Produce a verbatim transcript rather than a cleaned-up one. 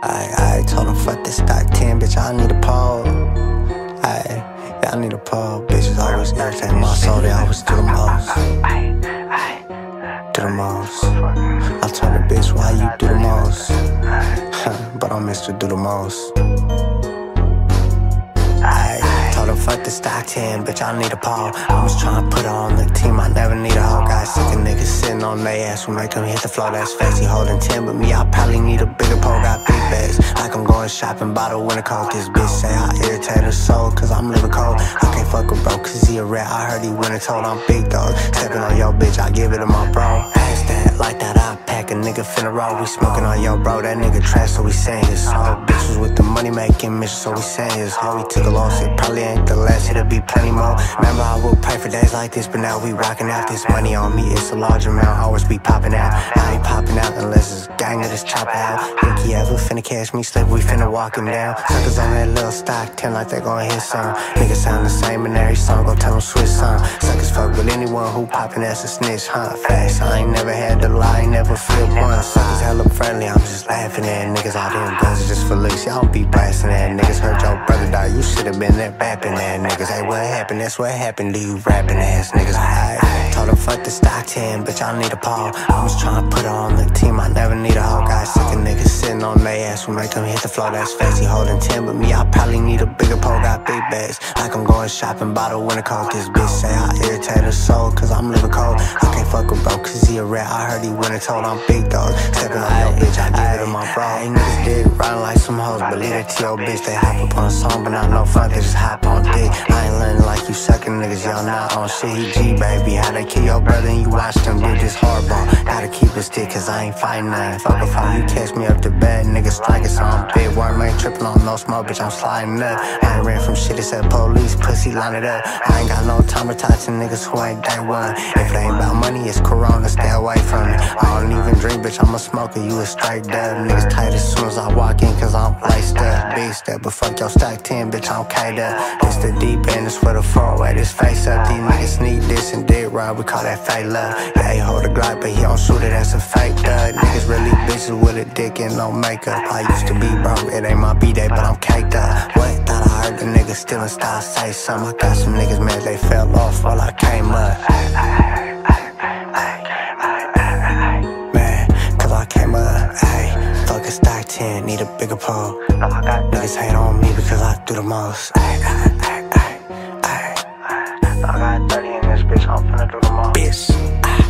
I, I told him fuck this stock ten, bitch, I need a pole. I, yeah, I need a pole. Bitches always irritate my soul, they always do the most. Do the most. I told the bitch, why you do the most? But I'm Mister Do the Most. I told him fuck the stock ten, bitch, I need a pole. I was tryna put her on the team, I never need a hoe. Got sick of niggas sitting on they ass, we make them hit the floor, that's fancy. Holding ten, but me, I probably need a bigger pole. Got big bags, like I'm going shopping by the winter coat. This bitch say I irritate her soul, cause I'm living cold. I can't fuck with bro, cause he a rat, I heard he winter told. I'm big dog, stepping on your bitch, I give it to my bro. Pass that, like that, I pack a nigga finna roll. We smoking on your bro, that nigga trash, so we saying his soul. Bitch was with the money making mission, so we saying his hoe. He took a loss, it probably ain't the last, it'll be plenty more. Remember I would pray for days like this, but now we rocking out. This money on me, it's a large amount, always be popping out. I ain't popping out unless it's gang of this chop out. Think he ever finna catch me slip, we finna walk him down. Suckers on that little stock ten like they gon' hit some. Niggas sound the same in every song, go tell them switch some. Suckers fuck with anyone who poppin' as a snitch, huh? Facts, I ain't never had to lie, ain't never flipped one. Suckers hella friendly, I'm just laughing at niggas. All them guns are just for licks, y'all be blasting at niggas. Heard your brother die, you should've been there bapping at niggas. Hey, what happened? That's what happened to you rapping ass niggas. I told him fuck the stock ten, bitch, I need a pole. I was tryna put her on the team, I never need a hoe. Got sick of niggas sitting on they ass, we make them hit the floor, that's fancy. Holding ten, but me, I probably need a bigger pole. Got big bags, like I'm going shopping by the winter coat. This bitch say I irritate her soul, cause I'm living cold. I can't fuck with bro, cause he a rat, I heard he winter told. I'm big dog, stepping on your bitch, I give it to my bro. Ain't niggas did riding like some hoes, but leave that to your bitch. They hop up on a song, but not no fun, they just hop on dick. I ain't learning like you sucking niggas, y'all not on shit. He G, baby, how they kill your brother and you watch them do this hardball. Gotta keep it stick, cause I ain't fighting nothing. Fuck a phone, you catch me up to bed, niggas striking, so I'm big. Worm ain't tripping on no smoke, bitch, I'm sliding up. I ain't ran from shit, it said police, pussy, line it up. I ain't got no time to talk to niggas who ain't day one. If it ain't about money, it's corona, stay away from it. I don't even drink, bitch, I'm a smoker, you a straight dub. Niggas tight as soon as I walk in, cause I'm laced up. Big step, but fuck your stack ten, bitch, I'm K'd up. This the deep end, it's for the far way, this face up. These niggas sneak this and did right, we call that fake love. Yeah, he hold a Glock, but he don't shoot it, that's a fake dud. Niggas really bitches with a dick and no makeup. I used to be broke, it ain't my B-day, but I'm caked up. What? Thought I heard the niggas stealing style, say something. I got some niggas mad, they fell off while I came up. Man, cause I came up, ayy. Fuck a stock ten, need a bigger pole. Niggas hate on me because I do the most. Ay, ay, ay, ay, ay. I got thirty in this bitch, I'm finna do the most. Bitch.